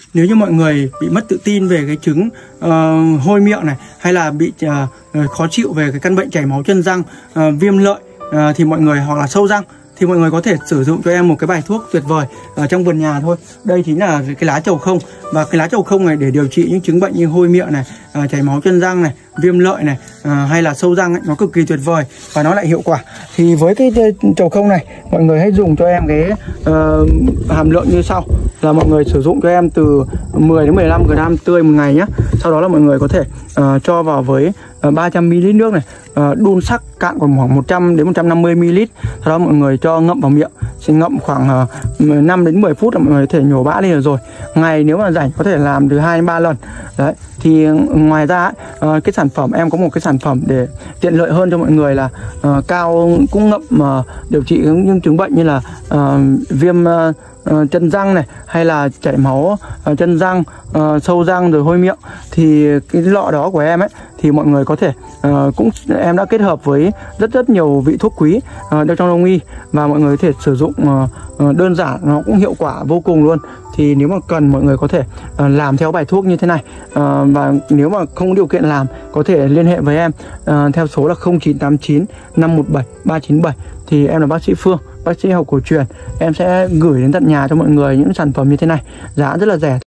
nếu như mọi người bị mất tự tin về cái chứng hôi miệng này, hay là bị khó chịu về cái căn bệnh chảy máu chân răng, viêm lợi thì mọi người, hoặc là sâu răng, thì mọi người có thể sử dụng cho em một cái bài thuốc tuyệt vời ở trong vườn nhà thôi. Đây chính là cái lá trầu không. Và cái lá trầu không này để điều trị những chứng bệnh như hôi miệng này, chảy máu chân răng này, viêm lợi này, hay là sâu răng ấy, nó cực kỳ tuyệt vời và nó lại hiệu quả. Thì với cái trầu không này, mọi người hãy dùng cho em cái hàm lượng như sau, là mọi người sử dụng cho em từ 10 đến 15 g tươi một ngày nhé. Sau đó là mọi người có thể cho vào với 300 ml nước này, đun sắc cạn khoảng 100 đến 150 ml. Sau đó mọi người cho ngậm vào miệng, sẽ ngậm khoảng 5 đến 10 phút là mọi người có thể nhổ bã đi rồi. Ngày nếu mà rảnh có thể làm từ 2 đến 3 lần. Đấy. Thì ngoài ra cái sản phẩm, em có một cái sản phẩm để tiện lợi hơn cho mọi người là cao cũng ngậm điều trị những chứng bệnh như là viêm chân răng này, hay là chảy máu chân răng, sâu răng rồi hôi miệng. Thì cái lọ đó của em ấy thì mọi người có thể em đã kết hợp với rất nhiều vị thuốc quý trong đông y, và mọi người có thể sử dụng đơn giản, nó cũng hiệu quả vô cùng luôn. Thì nếu mà cần, mọi người có thể làm theo bài thuốc như thế này, và nếu mà không có điều kiện làm có thể liên hệ với em theo số là 0989 517 397. Thì em là bác sĩ Phương, bác sĩ học cổ truyền. Em sẽ gửi đến tận nhà cho mọi người những sản phẩm như thế này, giá rất là rẻ.